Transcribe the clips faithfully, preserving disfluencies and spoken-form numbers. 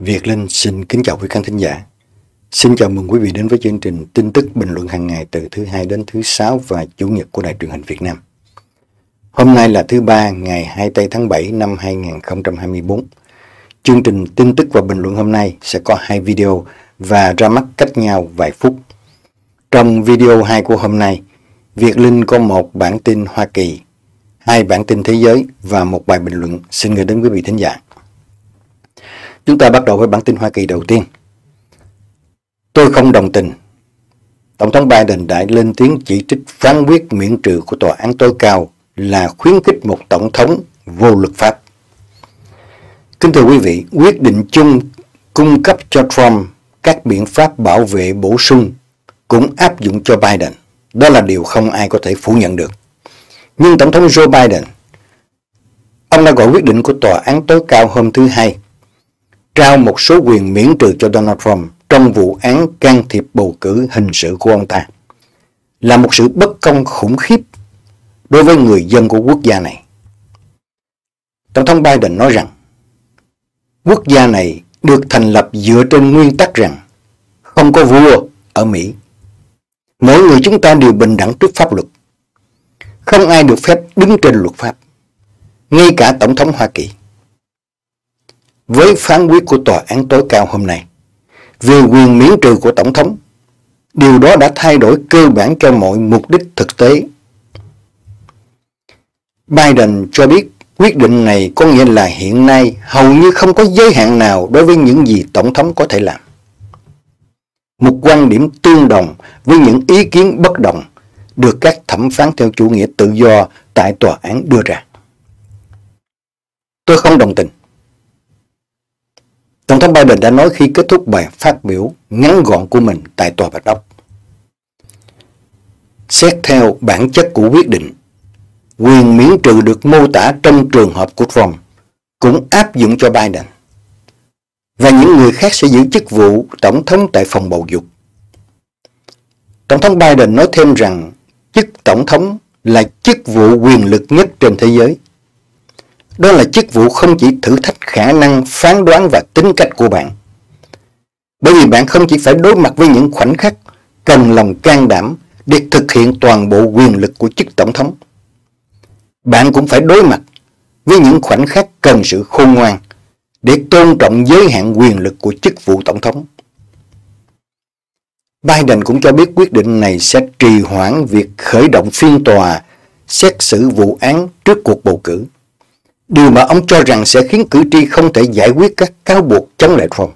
Việt Linh xin kính chào quý khán thính giả. Xin chào mừng quý vị đến với chương trình tin tức bình luận hàng ngày từ thứ hai đến thứ sáu và chủ nhật của Đài Truyền hình Việt Nam. Hôm nay là thứ ba, ngày hai mươi tư tháng bảy năm hai nghìn không trăm hai mươi tư. Chương trình tin tức và bình luận hôm nay sẽ có hai video và ra mắt cách nhau vài phút. Trong video hai của hôm nay, Việt Linh có một bản tin Hoa Kỳ, hai bản tin thế giới và một bài bình luận xin gửi đến quý vị thính giả. Chúng ta bắt đầu với bản tin Hoa Kỳ đầu tiên. Tôi không đồng tình. Tổng thống Biden đã lên tiếng chỉ trích phán quyết miễn trừ của Tòa án tối cao là khuyến khích một tổng thống vô luật pháp. Kính thưa quý vị, quyết định chung cung cấp cho Trump các biện pháp bảo vệ bổ sung cũng áp dụng cho Biden. Đó là điều không ai có thể phủ nhận được. Nhưng Tổng thống Joe Biden, ông đã gọi quyết định của Tòa án tối cao hôm thứ Hai trao một số quyền miễn trừ cho Donald Trump trong vụ án can thiệp bầu cử hình sự của ông ta là một sự bất công khủng khiếp đối với người dân của quốc gia này. Tổng thống Biden nói rằng quốc gia này được thành lập dựa trên nguyên tắc rằng không có vua ở Mỹ. Mỗi người chúng ta đều bình đẳng trước pháp luật. Không ai được phép đứng trên luật pháp, ngay cả Tổng thống Hoa Kỳ. Với phán quyết của Tòa án tối cao hôm nay về quyền miễn trừ của Tổng thống, điều đó đã thay đổi cơ bản cho mọi mục đích thực tế. Biden cho biết quyết định này có nghĩa là hiện nay hầu như không có giới hạn nào đối với những gì Tổng thống có thể làm. Một quan điểm tương đồng với những ý kiến bất đồng được các thẩm phán theo chủ nghĩa tự do tại tòa án đưa ra. Tôi không đồng tình. Tổng thống Biden đã nói khi kết thúc bài phát biểu ngắn gọn của mình tại Tòa Bạch Ốc. Xét theo bản chất của quyết định, quyền miễn trừ được mô tả trong trường hợp của Trump cũng áp dụng cho Biden, và những người khác sẽ giữ chức vụ tổng thống tại phòng bầu dục. Tổng thống Biden nói thêm rằng chức tổng thống là chức vụ quyền lực nhất trên thế giới. Đó là chức vụ không chỉ thử thách khả năng phán đoán và tính cách của bạn, bởi vì bạn không chỉ phải đối mặt với những khoảnh khắc cần lòng can đảm để thực hiện toàn bộ quyền lực của chức tổng thống, bạn cũng phải đối mặt với những khoảnh khắc cần sự khôn ngoan để tôn trọng giới hạn quyền lực của chức vụ tổng thống. Biden cũng cho biết quyết định này sẽ trì hoãn việc khởi động phiên tòa xét xử vụ án trước cuộc bầu cử, điều mà ông cho rằng sẽ khiến cử tri không thể giải quyết các cáo buộc chống lại Trump.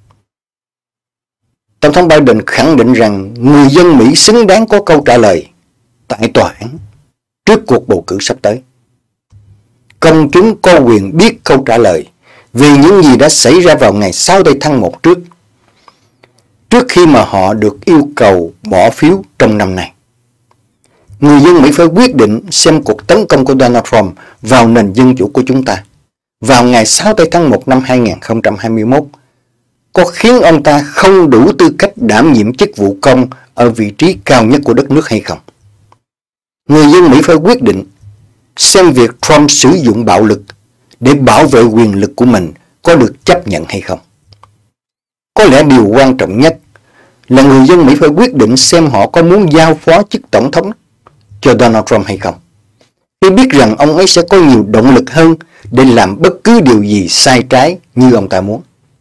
Tổng thống Biden khẳng định rằng người dân Mỹ xứng đáng có câu trả lời tại tòa án trước cuộc bầu cử sắp tới. Công chúng có quyền biết câu trả lời về những gì đã xảy ra vào ngày sáu tháng một trước, trước khi mà họ được yêu cầu bỏ phiếu trong năm nay. Người dân Mỹ phải quyết định xem cuộc tấn công của Donald Trump vào nền dân chủ của chúng ta vào ngày sáu tháng một năm hai nghìn không trăm hai mươi mốt có khiến ông ta không đủ tư cách đảm nhiệm chức vụ công ở vị trí cao nhất của đất nước hay không. Người dân Mỹ phải quyết định xem việc Trump sử dụng bạo lực để bảo vệ quyền lực của mình có được chấp nhận hay không. Có lẽ điều quan trọng nhất là người dân Mỹ phải quyết định xem họ có muốn giao phó chức tổng thống cho Donald Trump hay không, khi biết rằng ông ấy sẽ có nhiều động lực hơn để làm bất cứ điều gì sai trái như ông ta muốn.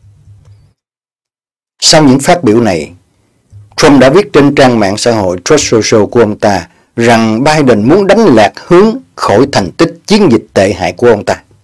Sau những phát biểu này, Trump đã viết trên trang mạng xã hội Truth Social của ông ta rằng Biden muốn đánh lạc hướng khỏi thành tích chiến dịch tệ hại của ông ta.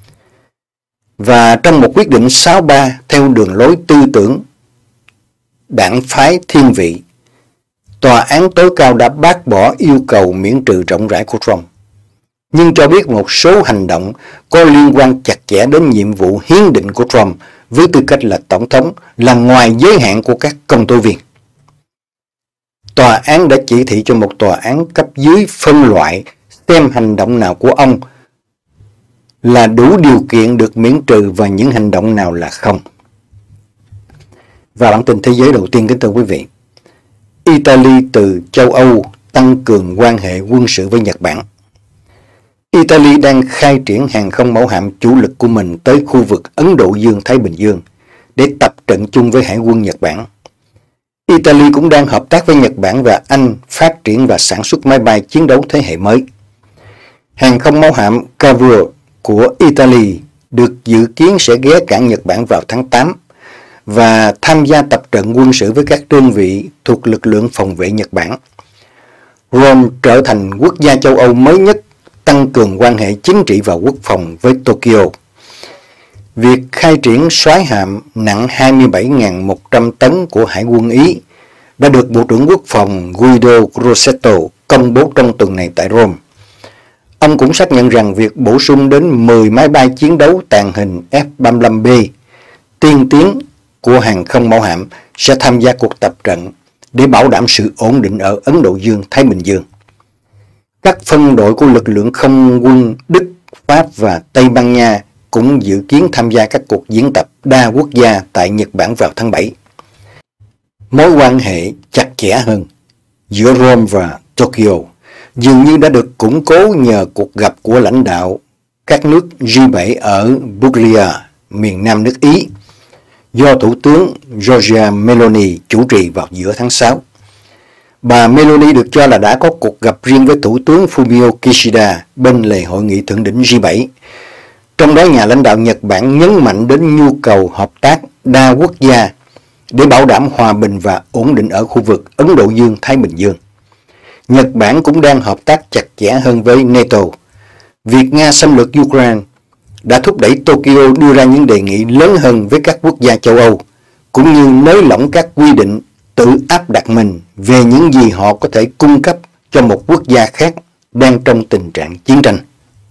Và trong một quyết định sáu ba theo đường lối tư tưởng đảng phái thiên vị, Tòa án tối cao đã bác bỏ yêu cầu miễn trừ rộng rãi của Trump, nhưng cho biết một số hành động có liên quan chặt chẽ đến nhiệm vụ hiến định của Trump với tư cách là tổng thống là ngoài giới hạn của các công tố viên. Tòa án đã chỉ thị cho một tòa án cấp dưới phân loại xem hành động nào của ông là đủ điều kiện được miễn trừ và những hành động nào là không. Và bản tin thế giới đầu tiên, kính thưa quý vị, Italy từ châu Âu tăng cường quan hệ quân sự với Nhật Bản. Italy đang khai triển hàng không mẫu hạm chủ lực của mình tới khu vực Ấn Độ Dương-Thái Bình Dương để tập trận chung với Hải quân Nhật Bản. Italy cũng đang hợp tác với Nhật Bản và Anh phát triển và sản xuất máy bay chiến đấu thế hệ mới. Hàng không mẫu hạm Cavour của Italy được dự kiến sẽ ghé cảng Nhật Bản vào tháng tám và tham gia tập trận quân sự với các đơn vị thuộc lực lượng phòng vệ Nhật Bản. Rome trở thành quốc gia châu Âu mới nhất tăng cường quan hệ chính trị và quốc phòng với Tokyo. Việc khai triển soái hạm nặng hai mươi bảy nghìn một trăm tấn của Hải quân Ý đã được Bộ trưởng Quốc phòng Guido Crosetto công bố trong tuần này tại Rome. Ông cũng xác nhận rằng việc bổ sung đến mười máy bay chiến đấu tàng hình F ba mươi lăm B tiên tiến của hàng không mẫu hạm sẽ tham gia cuộc tập trận để bảo đảm sự ổn định ở Ấn Độ Dương-Thái Bình Dương. Các phân đội của lực lượng không quân Đức, Pháp và Tây Ban Nha cũng dự kiến tham gia các cuộc diễn tập đa quốc gia tại Nhật Bản vào tháng bảy. Mối quan hệ chặt chẽ hơn giữa Rome và Tokyo dường như đã được củng cố nhờ cuộc gặp của lãnh đạo các nước G bảy ở Puglia, miền nam nước Ý, do Thủ tướng Giorgia Meloni chủ trì vào giữa tháng sáu. Bà Meloni được cho là đã có cuộc gặp riêng với Thủ tướng Fumio Kishida bên lề hội nghị thượng đỉnh G bảy. Trong đó, nhà lãnh đạo Nhật Bản nhấn mạnh đến nhu cầu hợp tác đa quốc gia để bảo đảm hòa bình và ổn định ở khu vực Ấn Độ Dương-Thái Bình Dương. Nhật Bản cũng đang hợp tác chặt chẽ hơn với NATO. Việc Nga xâm lược Ukraine đã thúc đẩy Tokyo đưa ra những đề nghị lớn hơn với các quốc gia châu Âu, cũng như nới lỏng các quy định tự áp đặt mình về những gì họ có thể cung cấp cho một quốc gia khác đang trong tình trạng chiến tranh.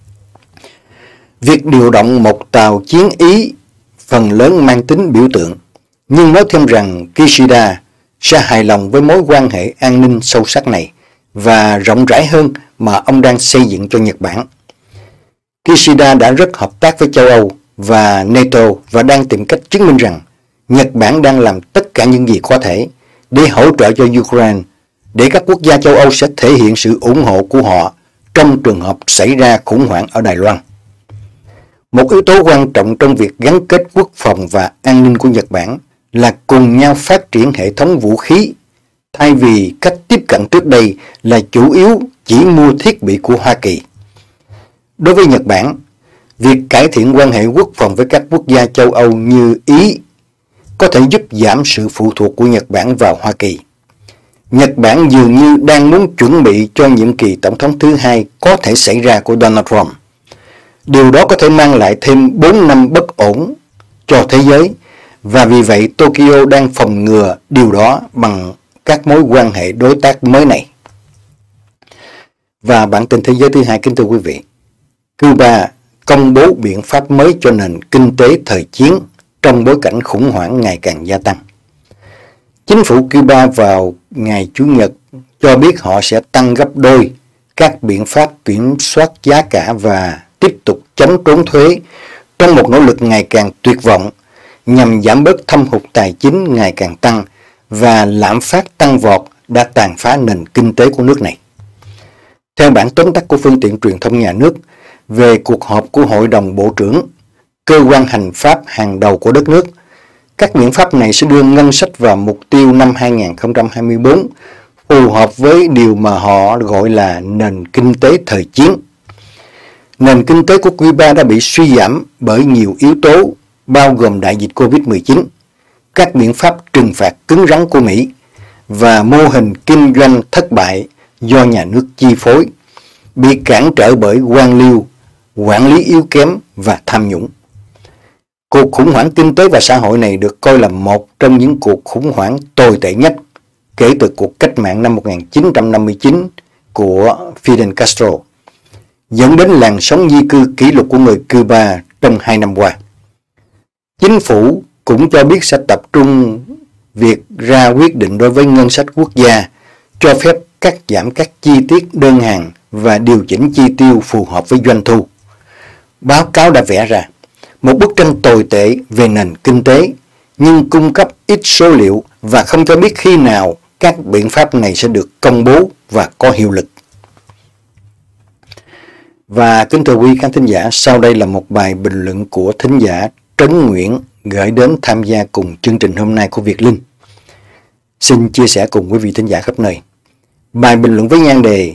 Việc điều động một tàu chiến Ý phần lớn mang tính biểu tượng, nhưng nói thêm rằng Kishida sẽ hài lòng với mối quan hệ an ninh sâu sắc này và rộng rãi hơn mà ông đang xây dựng cho Nhật Bản. Kishida đã rất hợp tác với châu Âu và NATO và đang tìm cách chứng minh rằng Nhật Bản đang làm tất cả những gì có thể để hỗ trợ cho Ukraine, để các quốc gia châu Âu sẽ thể hiện sự ủng hộ của họ trong trường hợp xảy ra khủng hoảng ở Đài Loan. Một yếu tố quan trọng trong việc gắn kết quốc phòng và an ninh của Nhật Bản là cùng nhau phát triển hệ thống vũ khí, thay vì cách tiếp cận trước đây là chủ yếu chỉ mua thiết bị của Hoa Kỳ. Đối với Nhật Bản, việc cải thiện quan hệ quốc phòng với các quốc gia châu Âu như Ý có thể giúp giảm sự phụ thuộc của Nhật Bản vào Hoa Kỳ. Nhật Bản dường như đang muốn chuẩn bị cho nhiệm kỳ tổng thống thứ hai có thể xảy ra của Donald Trump. Điều đó có thể mang lại thêm bốn năm bất ổn cho thế giới, và vì vậy Tokyo đang phòng ngừa điều đó bằng các mối quan hệ đối tác mới này. Và bản tin thế giới thứ hai, kính thưa quý vị, Cuba công bố biện pháp mới cho nền kinh tế thời chiến trong bối cảnh khủng hoảng ngày càng gia tăng. Chính phủ Cuba vào ngày Chủ nhật cho biết họ sẽ tăng gấp đôi các biện pháp kiểm soát giá cả và tiếp tục chống trốn thuế trong một nỗ lực ngày càng tuyệt vọng nhằm giảm bớt thâm hụt tài chính ngày càng tăng và lạm phát tăng vọt đã tàn phá nền kinh tế của nước này. Theo bản tóm tắt của phương tiện truyền thông nhà nước về cuộc họp của Hội đồng Bộ trưởng, cơ quan hành pháp hàng đầu của đất nước, các biện pháp này sẽ đưa ngân sách vào mục tiêu năm hai nghìn không trăm hai mươi tư phù hợp với điều mà họ gọi là nền kinh tế thời chiến. Nền kinh tế của Cuba đã bị suy giảm bởi nhiều yếu tố, bao gồm đại dịch Covid mười chín, các biện pháp trừng phạt cứng rắn của Mỹ và mô hình kinh doanh thất bại do nhà nước chi phối, bị cản trở bởi quan liêu, quản lý yếu kém và tham nhũng. Cuộc khủng hoảng kinh tế và xã hội này được coi là một trong những cuộc khủng hoảng tồi tệ nhất kể từ cuộc cách mạng năm một nghìn chín trăm năm mươi chín của Fidel Castro, dẫn đến làn sóng di cư kỷ lục của người Cuba trong hai năm qua. Chính phủ cũng cho biết sẽ tập trung việc ra quyết định đối với ngân sách quốc gia, cho phép cắt giảm các chi tiết đơn hàng và điều chỉnh chi tiêu phù hợp với doanh thu. Báo cáo đã vẽ ra một bức tranh tồi tệ về nền kinh tế, nhưng cung cấp ít số liệu và không cho biết khi nào các biện pháp này sẽ được công bố và có hiệu lực. Và kính thưa quý khán thính giả, sau đây là một bài bình luận của thính giả Trấn Nguyễn gửi đến tham gia cùng chương trình hôm nay của Việt Linh. Xin chia sẻ cùng quý vị thính giả khắp nơi. Bài bình luận với nhan đề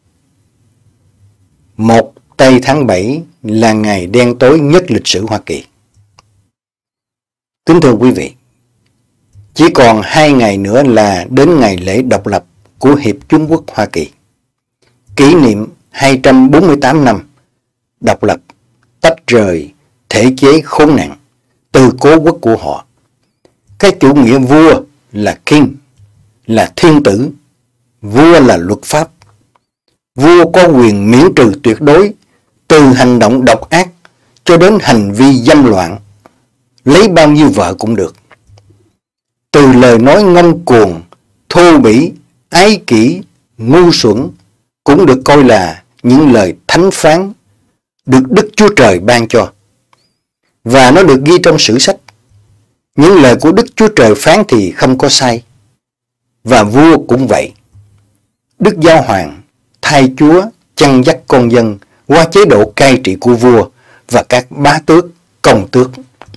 một tây tháng bảy là ngày đen tối nhất lịch sử Hoa Kỳ. Kính thưa quý vị, chỉ còn hai ngày nữa là đến ngày lễ độc lập của Hiệp Chủng quốc Hoa Kỳ, kỷ niệm hai trăm bốn mươi tám năm độc lập, tách rời thể chế khốn nạn từ cố quốc của họ. Cái chủ nghĩa vua là king, là thiên tử, vua là luật pháp. Vua có quyền miễn trừ tuyệt đối từ hành động độc ác cho đến hành vi dâm loạn, lấy bao nhiêu vợ cũng được. Từ lời nói ngông cuồng, thô bỉ, ái kỷ, ngu xuẩn cũng được coi là những lời thánh phán được Đức Chúa Trời ban cho. Và nó được ghi trong sử sách. Những lời của Đức Chúa Trời phán thì không có sai. Và vua cũng vậy. Đức Giáo Hoàng thay Chúa chăn dắt con dân qua chế độ cai trị của vua và các bá tước, công tước.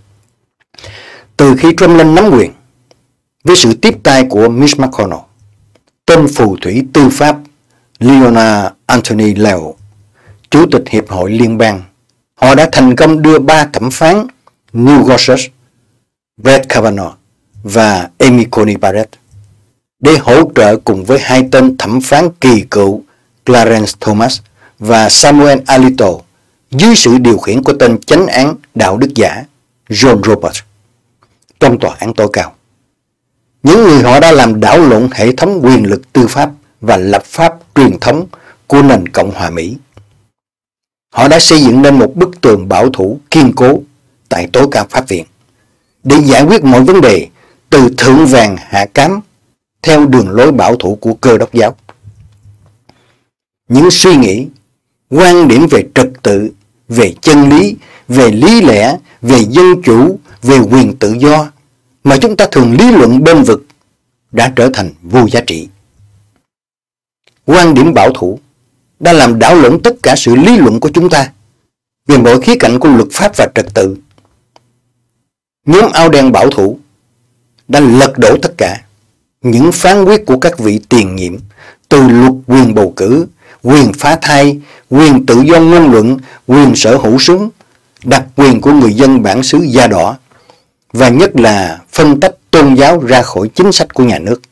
Từ khi Trump lên nắm quyền, với sự tiếp tay của Mitch McConnell, tên phù thủy tư pháp Leona Anthony Leo, Chủ tịch Hiệp hội Liên bang, họ đã thành công đưa ba thẩm phán Neil Gorsuch, Brett Kavanaugh và Amy Coney Barrett để hỗ trợ cùng với hai tên thẩm phán kỳ cựu Clarence Thomas và Samuel Alito dưới sự điều khiển của tên chánh án đạo đức giả John Roberts trong tòa án tối cao. Những người họ đã làm đảo lộn hệ thống quyền lực tư pháp và lập pháp truyền thống của nền Cộng hòa Mỹ. Họ đã xây dựng nên một bức tường bảo thủ kiên cố tại tối cao pháp viện để giải quyết mọi vấn đề từ thượng vàng hạ cám theo đường lối bảo thủ của Cơ đốc giáo. Những suy nghĩ, quan điểm về trật tự, về chân lý, về lý lẽ, về dân chủ, về quyền tự do mà chúng ta thường lý luận bên vực đã trở thành vô giá trị. Quan điểm bảo thủ đã làm đảo lộn tất cả sự lý luận của chúng ta về mọi khía cạnh của luật pháp và trật tự. Nhóm áo đen bảo thủ đã lật đổ tất cả những phán quyết của các vị tiền nhiệm, từ luật quyền bầu cử, quyền phá thai, quyền tự do ngôn luận, quyền sở hữu súng, đặc quyền của người dân bản xứ da đỏ, và nhất là phân tách tôn giáo ra khỏi chính sách của nhà nước.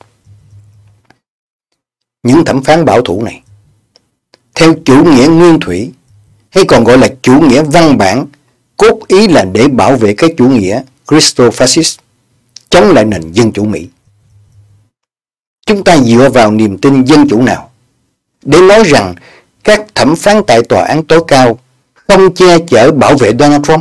Những thẩm phán bảo thủ này, theo chủ nghĩa nguyên thủy, hay còn gọi là chủ nghĩa văn bản, cốt ý là để bảo vệ cái chủ nghĩa Christo-fascist, chống lại nền dân chủ Mỹ. Chúng ta dựa vào niềm tin dân chủ nào để nói rằng các thẩm phán tại tòa án tối cao không che chở bảo vệ Donald Trump?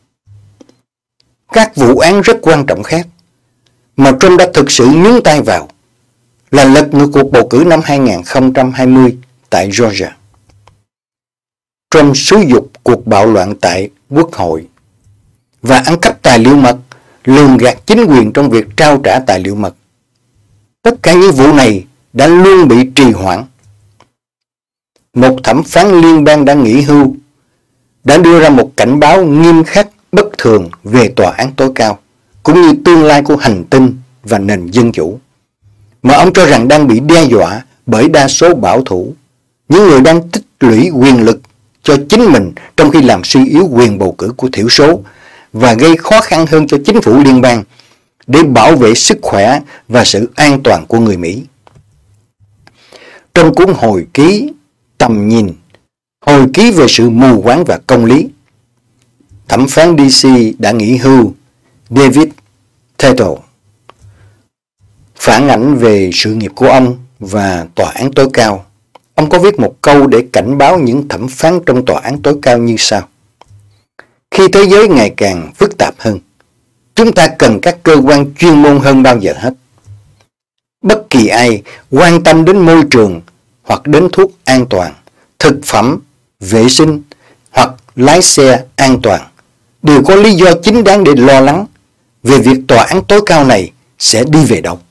Các vụ án rất quan trọng khác mà Trump đã thực sự nhúng tay vào là lật ngược cuộc bầu cử năm hai nghìn không trăm hai mươi tại Georgia. Trump xúi dục cuộc bạo loạn tại Quốc hội và ăn cắp tài liệu mật, lường gạt chính quyền trong việc trao trả tài liệu mật. Tất cả những vụ này đã luôn bị trì hoãn. Một thẩm phán liên bang đã nghỉ hưu đã đưa ra một cảnh báo nghiêm khắc bất thường về tòa án tối cao, cũng như tương lai của hành tinh và nền dân chủ, mà ông cho rằng đang bị đe dọa bởi đa số bảo thủ, những người đang tích lũy quyền lực cho chính mình trong khi làm suy yếu quyền bầu cử của thiểu số và gây khó khăn hơn cho chính phủ liên bang để bảo vệ sức khỏe và sự an toàn của người Mỹ. Trong cuốn hồi ký Tầm nhìn, hồi ký về sự mù quáng và công lý, thẩm phán đê xê đã nghỉ hưu David Tettle phản ảnh về sự nghiệp của ông và tòa án tối cao. Ông có viết một câu để cảnh báo những thẩm phán trong tòa án tối cao như sau: khi thế giới ngày càng phức tạp hơn, chúng ta cần các cơ quan chuyên môn hơn bao giờ hết. Bất kỳ ai quan tâm đến môi trường hoặc đến thuốc an toàn, thực phẩm, vệ sinh hoặc lái xe an toàn đều có lý do chính đáng để lo lắng về việc tòa án tối cao này sẽ đi về đâu.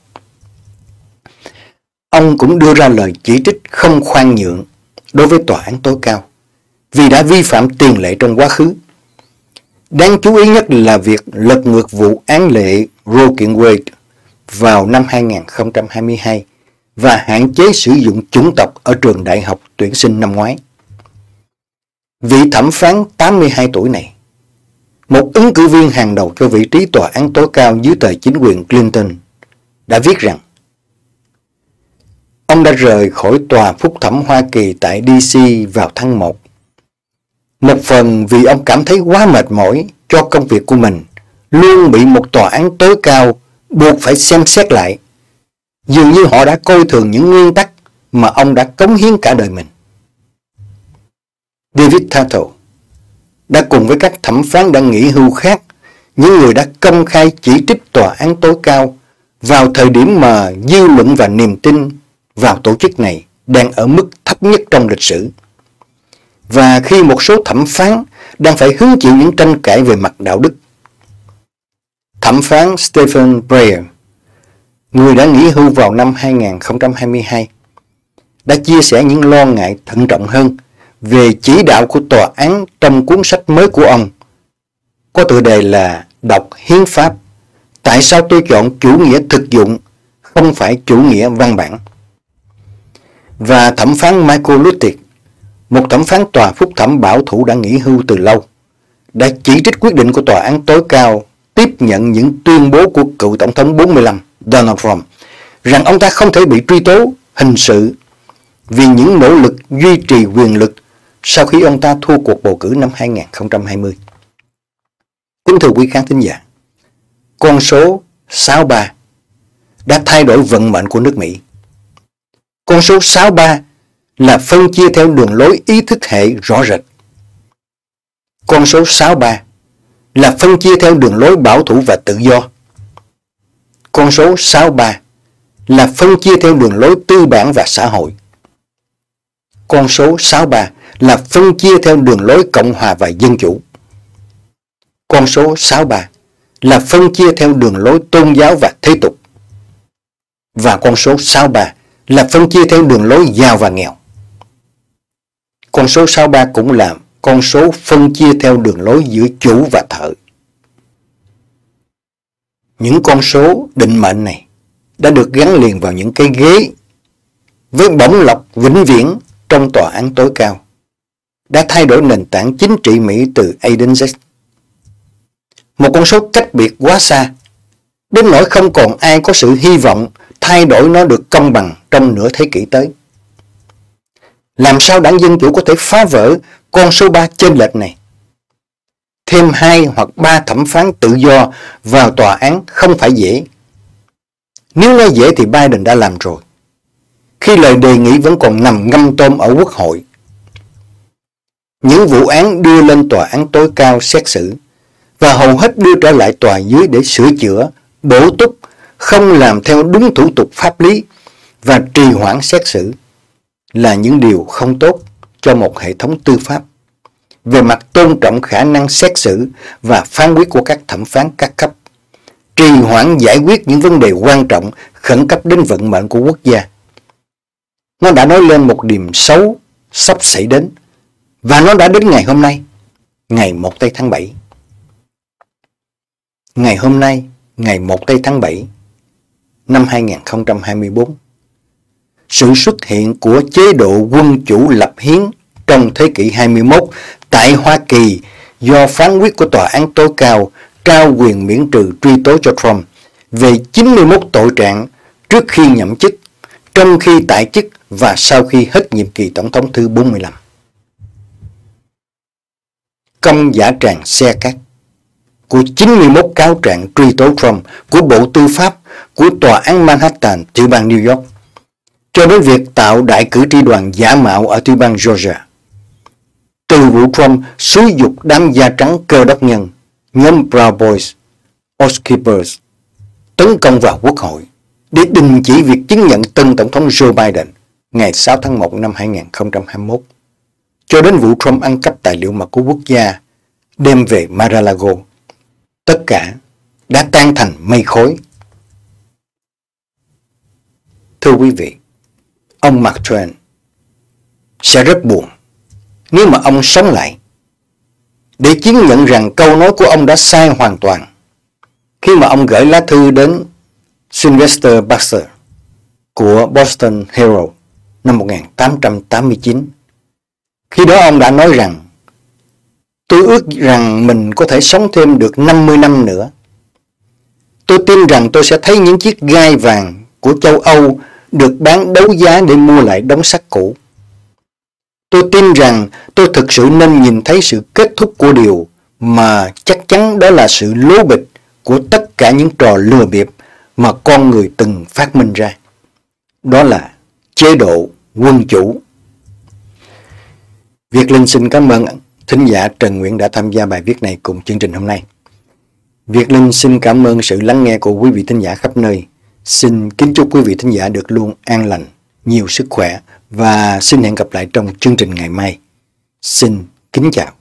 Ông cũng đưa ra lời chỉ trích không khoan nhượng đối với tòa án tối cao vì đã vi phạm tiền lệ trong quá khứ. Đáng chú ý nhất là việc lật ngược vụ án lệ Roe kiện Wade vào năm hai nghìn không trăm hai mươi hai và hạn chế sử dụng chủng tộc ở trường đại học tuyển sinh năm ngoái. Vị thẩm phán tám mươi hai tuổi này, một ứng cử viên hàng đầu cho vị trí tòa án tối cao dưới thời chính quyền Clinton, đã viết rằng ông đã rời khỏi tòa phúc thẩm Hoa Kỳ tại đê xê vào tháng một. Một phần vì ông cảm thấy quá mệt mỏi cho công việc của mình, luôn bị một tòa án tối cao buộc phải xem xét lại. Dường như họ đã coi thường những nguyên tắc mà ông đã cống hiến cả đời mình. David Tatel đã cùng với các thẩm phán đang nghỉ hưu khác, những người đã công khai chỉ trích tòa án tối cao vào thời điểm mà dư luận và niềm tin vào tổ chức này đang ở mức thấp nhất trong lịch sử. Và khi một số thẩm phán đang phải hứng chịu những tranh cãi về mặt đạo đức. Thẩm phán Stephen Breyer, người đã nghỉ hưu vào năm hai nghìn không trăm hai mươi hai, đã chia sẻ những lo ngại thận trọng hơn về chỉ đạo của tòa án trong cuốn sách mới của ông, có tựa đề là Đọc Hiến pháp, tại sao tôi chọn chủ nghĩa thực dụng, không phải chủ nghĩa văn bản. Và thẩm phán Michael Luttig, một thẩm phán tòa phúc thẩm bảo thủ đã nghỉ hưu từ lâu, đã chỉ trích quyết định của tòa án tối cao tiếp nhận những tuyên bố của cựu tổng thống bốn mươi lăm Donald Trump rằng ông ta không thể bị truy tố hình sự vì những nỗ lực duy trì quyền lực sau khi ông ta thua cuộc bầu cử năm hai nghìn không trăm hai mươi. Kính thưa quý khán thính giả, con số sáu ba đã thay đổi vận mệnh của nước Mỹ. Con số sáu ba là phân chia theo đường lối ý thức hệ rõ rệt. Con số sáu ba là phân chia theo đường lối bảo thủ và tự do. Con số sáu ba là phân chia theo đường lối tư bản và xã hội. Con số sáu ba là phân chia theo đường lối cộng hòa và dân chủ. Con số sáu ba là phân chia theo đường lối tôn giáo và thế tục. Và con số sáu ba là phân chia theo đường lối giàu và nghèo. Con số sáu ba cũng là con số phân chia theo đường lối giữa chủ và thợ. Những con số định mệnh này đã được gắn liền vào những cái ghế với bổng lộc vĩnh viễn trong tòa án tối cao, đã thay đổi nền tảng chính trị Mỹ từ A đến Z. Một con số cách biệt quá xa, đến nỗi không còn ai có sự hy vọng thay đổi nó được công bằng trong nửa thế kỷ tới. Làm sao đảng Dân Chủ có thể phá vỡ con số ba chênh lệch này? Thêm hai hoặc ba thẩm phán tự do vào tòa án không phải dễ. Nếu nói dễ thì Biden đã làm rồi, khi lời đề nghị vẫn còn nằm ngâm tôm ở Quốc hội. Những vụ án đưa lên tòa án tối cao xét xử và hầu hết đưa trở lại tòa dưới để sửa chữa, bổ túc, không làm theo đúng thủ tục pháp lý và trì hoãn xét xử là những điều không tốt cho một hệ thống tư pháp về mặt tôn trọng khả năng xét xử và phán quyết của các thẩm phán các cấp, trì hoãn giải quyết những vấn đề quan trọng khẩn cấp đến vận mệnh của quốc gia. Nó đã nói lên một điểm xấu sắp xảy đến, và nó đã đến ngày hôm nay, ngày một tây tháng bảy. Ngày hôm nay, ngày một tây tháng bảy năm hai nghìn không trăm hai mươi tư, sự xuất hiện của chế độ quân chủ lập hiến trong thế kỷ hai mươi mốt tại Hoa Kỳ do phán quyết của tòa án tối cao trao quyền miễn trừ truy tố cho Trump về chín mươi mốt tội trạng trước khi nhậm chức, trong khi tại chức và sau khi hết nhiệm kỳ tổng thống thứ bốn mươi lăm. Công giả tràng xe cát của chín mươi mốt cáo trạng truy tố Trump của Bộ Tư pháp của Tòa án Manhattan, tiểu bang New York, cho đến việc tạo đại cử tri đoàn giả mạo ở tiểu bang Georgia. Từ vụ Trump xúi dục đám da trắng cơ đốc nhân, nhóm Proud Boys, Oath Keepers, tấn công vào Quốc hội để đình chỉ việc chứng nhận tân Tổng thống Joe Biden ngày sáu tháng một năm hai nghìn không trăm hai mươi mốt, cho đến vụ Trump ăn cắp tài liệu mật của quốc gia đem về Mar-a-Lago. Tất cả đã tan thành mây khói. Thưa quý vị, ông Mark Twain sẽ rất buồn nếu mà ông sống lại để chứng nhận rằng câu nói của ông đã sai hoàn toàn khi mà ông gửi lá thư đến Sylvester Baxter của Boston Herald năm một nghìn tám trăm tám mươi chín. Khi đó ông đã nói rằng: tôi ước rằng mình có thể sống thêm được năm mươi năm nữa. Tôi tin rằng tôi sẽ thấy những chiếc gai vàng của châu Âu được bán đấu giá để mua lại đống sắt cũ. Tôi tin rằng tôi thực sự nên nhìn thấy sự kết thúc của điều mà chắc chắn đó là sự lố bịch của tất cả những trò lừa bịp mà con người từng phát minh ra. Đó là chế độ quân chủ. Việt Linh xin cảm ơn thính giả Trần Nguyễn đã tham gia bài viết này cùng chương trình hôm nay. Việt Linh xin cảm ơn sự lắng nghe của quý vị thính giả khắp nơi. Xin kính chúc quý vị thính giả được luôn an lành, nhiều sức khỏe và xin hẹn gặp lại trong chương trình ngày mai. Xin kính chào.